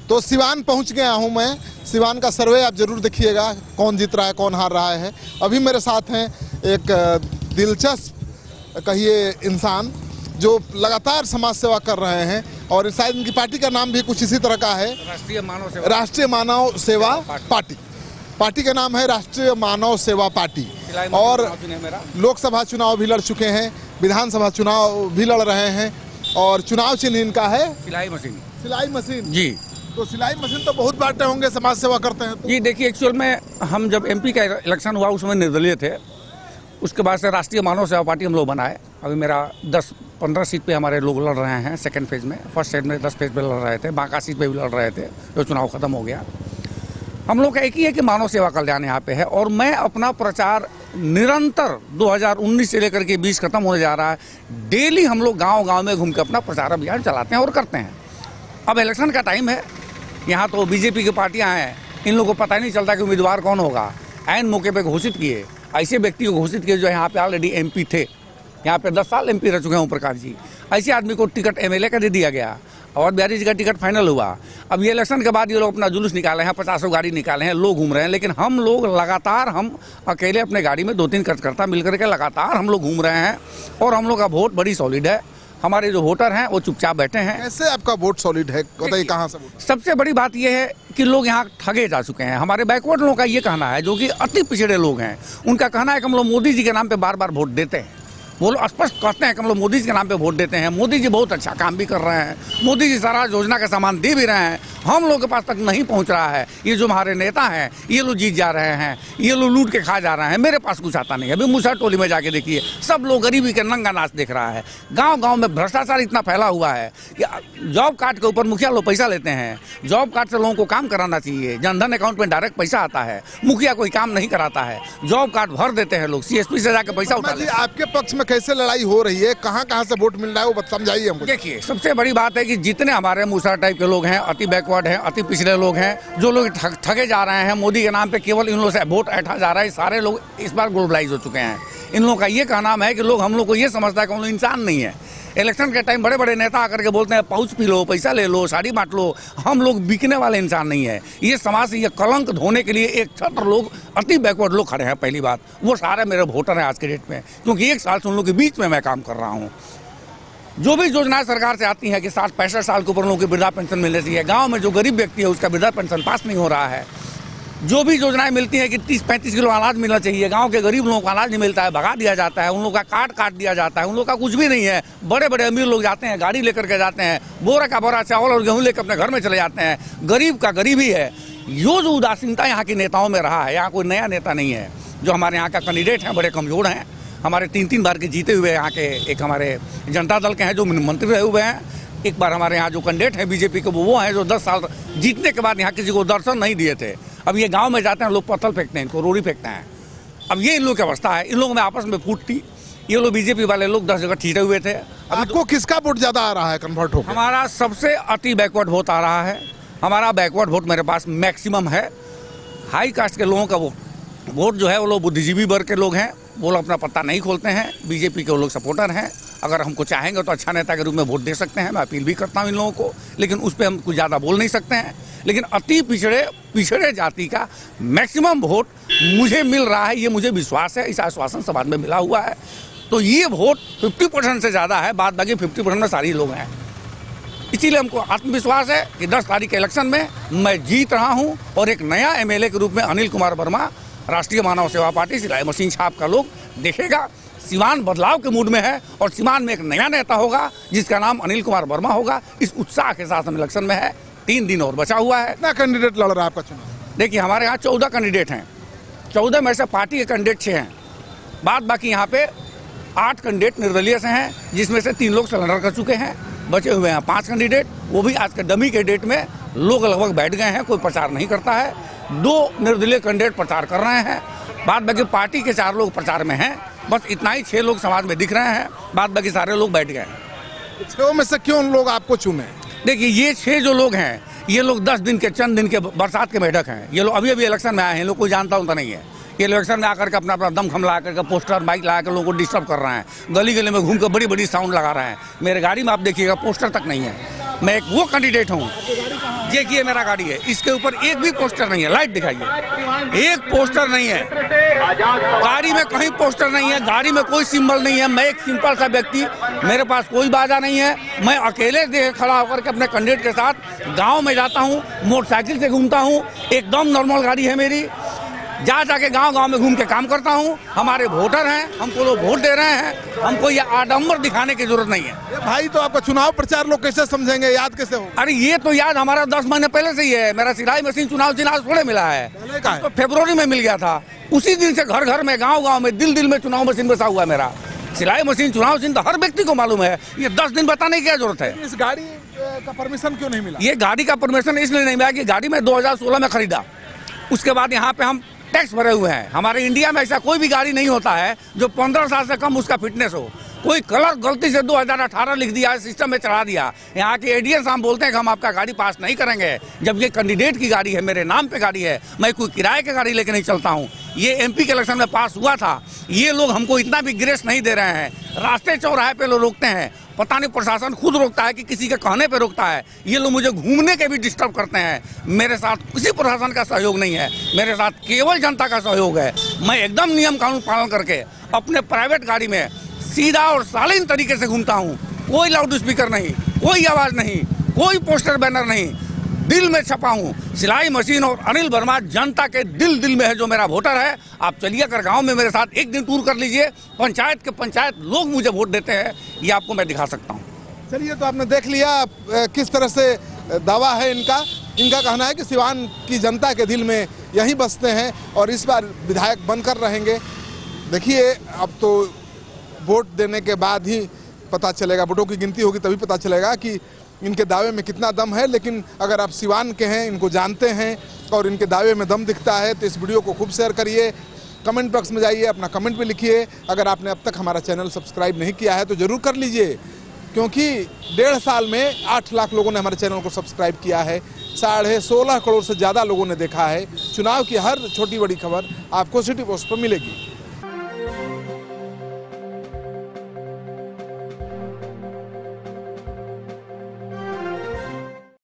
तो सिवान पहुंच गया हूं मैं। सिवान का सर्वे आप जरूर देखिएगा, कौन जीत रहा है कौन हार रहा है। अभी मेरे साथ हैं एक दिलचस्प कहिए इंसान जो लगातार समाज सेवा कर रहे हैं और शायद इनकी पार्टी का नाम भी कुछ इसी तरह का है, राष्ट्रीय मानव सेवा पार्टी। पार्टी का नाम है राष्ट्रीय मानव सेवा पार्टी। और लोकसभा चुनाव भी लड़ चुके हैं, विधानसभा चुनाव भी लड़ रहे हैं और चुनाव चिन्ह इनका है सिलाई मशीन। सिलाई मशीन जी। तो सिलाई मशीन तो बहुत बांटे होंगे, समाज सेवा करते हैं तो। जी देखिए, एक्चुअल में हम जब एमपी का इलेक्शन हुआ उसमें निर्दलीय थे, उसके बाद से राष्ट्रीय मानव सेवा पार्टी हम लोग बनाए। अभी मेरा 10-15 सीट पे हमारे लोग लड़ रहे हैं सेकंड फेज में। फर्स्ट फेज में 10 फेज पे लड़ रहे थे, बांका सीट पे भी लड़ रहे थे, जो चुनाव खत्म हो गया। हम लोग का एक ही है कि मानव सेवा कल्याण यहाँ पे है और मैं अपना प्रचार निरंतर 2019 से लेकर के 20 खत्म होने जा रहा है, डेली हम लोग गांव-गांव में घूम के अपना प्रचार अभियान चलाते हैं और करते हैं। अब इलेक्शन का टाइम है, यहाँ तो बीजेपी की पार्टियाँ हैं, इन लोगों को पता ही नहीं चलता कि उम्मीदवार कौन होगा। ऐन मौके पर घोषित किए, ऐसे व्यक्ति को घोषित किए जो यहाँ पे ऑलरेडी एमपी थे, यहाँ पे 10 साल एमपी रह चुके हैं ओम प्रकाश जी। ऐसे आदमी को टिकट एमएलए का दे दिया गया और बिहारी जी का टिकट फाइनल हुआ। अब ये इलेक्शन के बाद ये लोग अपना जुलूस निकाले हैं, 50 गाड़ी निकाले हैं, लोग घूम रहे हैं, लेकिन हम लोग लगातार, हम अकेले अपने गाड़ी में 2-3 कार्यकर्ता मिलकर के लगातार हम लोग घूम रहे हैं और हम लोग का वोट बड़ी सॉलिड है। हमारे जो वोटर हैं वो चुपचाप बैठे हैं। कैसे आपका वोट सॉलिड है, बताइए कहाँ से? सबसे बड़ी बात यह है कि लोग यहाँ ठगे जा चुके हैं। हमारे बैकवर्ड लोगों का ये कहना है, जो कि अति पिछड़े लोग हैं, उनका कहना है कि हम लोग मोदी जी के नाम पे बार बार वोट देते हैं। वो लोग स्पष्ट कहते हैं कि हम लोग मोदी जी के नाम पे वोट देते हैं, मोदी जी बहुत अच्छा काम भी कर रहे हैं, मोदी जी सारा योजना का सामान दे भी रहे हैं, हम लोग के पास तक नहीं पहुंच रहा है। ये जो हमारे नेता हैं ये लोग जीत जा रहे हैं, ये लोग लूट के खा जा रहे हैं, मेरे पास कुछ आता नहीं है। अभी मूसा टोली में जाके देखिए, सब लोग गरीबी के नंगा नाच देख रहा है। गाँव-गाँव में भ्रष्टाचार इतना फैला हुआ है कि जॉब कार्ड के ऊपर मुखिया लोग पैसा लेते हैं। जॉब कार्ड से लोगों को काम कराना चाहिए, जनधन अकाउंट में डायरेक्ट पैसा आता है, मुखिया कोई काम नहीं कराता है, जॉब कार्ड भर देते हैं लोग, CSP से जाकर पैसा उठा लेते हैं। आपके पक्ष में कैसे लड़ाई हो रही है, कहाँ से वोट मिल रहा है वो समझाइए हमको। देखिए, सबसे बड़ी बात है कि जितने हमारे मूसा टाइप के लोग हैं, अति बैकवर्ड हैं, अति पिछड़े लोग हैं, जो लोग ठगे जा रहे हैं मोदी के नाम पे, केवल इन लोगों से वोट ऐठा जा रहा है। सारे लोग इस बार ग्लोबलाइज हो चुके हैं। इन लोगों का ये कहना है कि लोग हम लोग को ये समझता है कि हम लोग इंसान नहीं है। इलेक्शन के टाइम बड़े बड़े नेता आकर के बोलते हैं पाउच पी लो, पैसा ले लो, साड़ी बांट लो। हम लोग बिकने वाले इंसान नहीं है। ये समाज से ये कलंक धोने के लिए एक छत्र लोग, अति बैकवर्ड लोग खड़े हैं। पहली बात, वो सारे मेरे वोटर हैं आज के डेट में, क्योंकि 1 साल से उन लोग के बीच में मैं काम कर रहा हूँ। जो भी योजनाएं सरकार से आती हैं कि 60-65 साल के ऊपर लोगों की वृद्धा पेंशन मिलनी चाहिए, गाँव में जो गरीब व्यक्ति है उसका वृद्धा पेंशन पास नहीं हो रहा है। जो भी योजनाएं मिलती हैं कि 30-35 किलो अनाज मिलना चाहिए, गांव के गरीब लोगों को अनाज नहीं मिलता है, भगा दिया जाता है, उन लोगों का कार्ड काट दिया जाता है, उन लोगों का कुछ भी नहीं है। बड़े बड़े अमीर लोग जाते हैं, गाड़ी लेकर के जाते हैं, बोरा का बोरा चावल और गेहूं लेकर अपने घर में चले जाते हैं। गरीब का गरीब ही है। यो जो उदासीनता यहाँ के नेताओं में रहा है, यहाँ कोई नया नेता नहीं है। जो हमारे यहाँ का कैंडिडेट हैं बड़े कमजोर हैं, हमारे 3-3 बार के जीते हुए यहाँ के, एक हमारे जनता दल के हैं जो मंत्री रहे हुए हैं, एक बार हमारे यहाँ जो कैंडिडेट हैं बीजेपी के वो हैं जो 10 साल जीतने के बाद यहाँ किसी को दर्शन नहीं दिए थे। अब ये गांव में जाते हैं, लोग पत्थर फेंकते हैं, इनको रोड़ी फेंकते हैं। अब ये इन लोगों की अवस्था है। इन लोगों में आपस में फूट थी। ये लोग बीजेपी वाले लोग 10 जगह ठीठे हुए थे। आपको किसका वोट ज्यादा आ रहा है कन्वर्ट होकर? हमारा सबसे अति बैकवर्ड वोट आ रहा है। हमारा बैकवर्ड वोट मेरे पास मैक्सिमम है। हाई कास्ट के लोगों का वोट जो है वो लोग बुद्धिजीवी वर्ग के लोग हैं, वो लोग अपना पत्ता नहीं खोलते हैं। बीजेपी के वो लोग सपोर्टर हैं। अगर हमको चाहेंगे तो अच्छा नेता के रूप में वोट दे सकते हैं, मैं अपील भी करता हूं इन लोगों को, लेकिन उस पर हम कुछ ज़्यादा बोल नहीं सकते हैं। लेकिन अति पिछड़े जाति का मैक्सिमम वोट मुझे मिल रहा है, ये मुझे विश्वास है, इस आश्वासन समाज में मिला हुआ है। तो ये वोट 50% से ज़्यादा है, बाद बाकी 50% में सारे लोग हैं। इसीलिए हमको आत्मविश्वास है कि 10 तारीख के इलेक्शन में मैं जीत रहा हूँ और एक नया MLA के रूप में अनिल कुमार वर्मा, राष्ट्रीय मानव सेवा पार्टी सिलाई मशीन छाप का लोग देखेगा। सिवान बदलाव के मूड में है और सिवान में एक नया नेता होगा जिसका नाम अनिल कुमार वर्मा होगा। इस उत्साह के साथ हम इलेक्शन में है। 3 दिन और बचा हुआ है। कितना कैंडिडेट लड़ रहा है आपका चुनाव? देखिए, हमारे यहाँ 14 कैंडिडेट हैं। 14 में से पार्टी के कैंडिडेट 6 हैं। बाद बाकी यहाँ पे 8 कैंडिडेट निर्दलीय से हैं, जिसमें से 3 लोग सरेंडर कर चुके हैं। बचे हुए हैं 5 कैंडिडेट, वो भी आज के डमी के डेट में लोग लगभग बैठ गए हैं, कोई प्रचार नहीं करता है। 2 निर्दलीय कैंडिडेट प्रचार कर रहे हैं। बाद बाकी पार्टी के 4 लोग प्रचार में हैं। बस इतना ही 6 लोग समाज में दिख रहे हैं, बाद बाकी सारे लोग बैठ गए हैं। 6 में से क्यों लोग आपको चुने? देखिए, ये 6 जो लोग हैं, ये लोग 10 दिन के, चंद दिन के बरसात के मेढक हैं। ये लोग अभी इलेक्शन में आए हैं, लोग कोई जानता होता नहीं है। ये इलेक्शन में आकर के अपना दम खम लगा करके पोस्टर माइक लगा कर लोगों को डिस्टर्ब कर रहे हैं। गली गली में घूम कर बड़ी बड़ी साउंड लगा रहे हैं। मेरे गाड़ी में आप देखिएगा पोस्टर तक नहीं है। मैं एक वो कैंडिडेट हूँ। देखिए मेरा गाड़ी है, इसके ऊपर एक भी पोस्टर नहीं है, लाइट दिखाइए, एक पोस्टर नहीं है गाड़ी में, कहीं पोस्टर नहीं है, गाड़ी में कोई सिंबल नहीं है। मैं एक सिंपल सा व्यक्ति, मेरे पास कोई बाजा नहीं है, मैं अकेले खड़ा होकर के अपने कैंडिडेट के साथ गांव में जाता हूं, मोटरसाइकिल से घूमता हूं, एकदम नॉर्मल गाड़ी है मेरी, जाके गांव में घूम के काम करता हूं। हमारे वोटर हैं, हमको लोग वोट दे रहे हैं, हमको ये आडंबर दिखाने की जरूरत नहीं है। भाई तो आपका चुनाव प्रचार लोग कैसे समझेंगे, याद कैसे हो? अरे ये तो याद हमारा 10 महीने पहले से ही है। मेरा सिलाई मशीन चुनाव थोड़े मिला है, तो फरवरी में मिल गया था। उसी दिन से घर में, गाँव में, दिल में चुनाव मशीन बसा हुआ है मेरा। सिलाई मशीन, चुनाव मशीन तो हर व्यक्ति को मालूम है, ये 10 दिन बताने की क्या जरूरत है। इस गाड़ी का परमिशन क्यों नहीं मिला? ये गाड़ी का परमिशन इसलिए नहीं मिला कि गाड़ी में 2016 में खरीदा, उसके बाद यहाँ पे हम टैक्स भरे हुए हैं। हमारे इंडिया में ऐसा कोई भी गाड़ी नहीं होता है जो 15 साल से कम उसका फिटनेस हो। कोई कलर गलती से 2018 लिख दिया है, सिस्टम में चढ़ा दिया। यहाँ के एडीएस हम बोलते हैं कि हम आपका गाड़ी पास नहीं करेंगे, जब ये कैंडिडेट की गाड़ी है, मेरे नाम पे गाड़ी है, मैं कोई किराए की गाड़ी लेके नहीं चलता हूँ। ये एमपी के इलेक्शन में पास हुआ था। ये लोग हमको इतना भी ग्रेस नहीं दे रहे हैं, रास्ते चौराहे पे लोग रोकते हैं, पता नहीं प्रशासन खुद रोकता है कि किसी के कहने पे रोकता है। ये लोग मुझे घूमने के भी डिस्टर्ब करते हैं। मेरे साथ किसी प्रशासन का सहयोग नहीं है, मेरे साथ केवल जनता का सहयोग है। मैं एकदम नियम कानून पालन करके अपने प्राइवेट गाड़ी में सीधा और शालीन तरीके से घूमता हूँ। कोई लाउड स्पीकर नहीं, कोई आवाज़ नहीं, कोई पोस्टर बैनर नहीं, दिल में छपा हूँ। सिलाई मशीन और अनिल वर्मा जनता के दिल में है, जो मेरा वोटर है। आप चलिए कर गांव में मेरे साथ एक दिन टूर कर लीजिए, पंचायत के पंचायत लोग मुझे वोट देते हैं, ये आपको मैं दिखा सकता हूँ। चलिए, तो आपने देख लिया किस तरह से दावा है इनका। इनका कहना है कि सिवान की जनता के दिल में यहीं बसते हैं और इस बार विधायक बनकर रहेंगे। देखिए, अब तो वोट देने के बाद ही पता चलेगा, वोटों की गिनती होगी तभी पता चलेगा कि इनके दावे में कितना दम है। लेकिन अगर आप सिवान के हैं, इनको जानते हैं और इनके दावे में दम दिखता है, तो इस वीडियो को खूब शेयर करिए, कमेंट बॉक्स में जाइए, अपना कमेंट भी लिखिए। अगर आपने अब तक हमारा चैनल सब्सक्राइब नहीं किया है तो ज़रूर कर लीजिए, क्योंकि 1.5 साल में 8 लाख लोगों ने हमारे चैनल को सब्सक्राइब किया है, 16.5 करोड़ से ज़्यादा लोगों ने देखा है। चुनाव की हर छोटी बड़ी खबर आपको सिटी पोस्ट पर मिलेगी।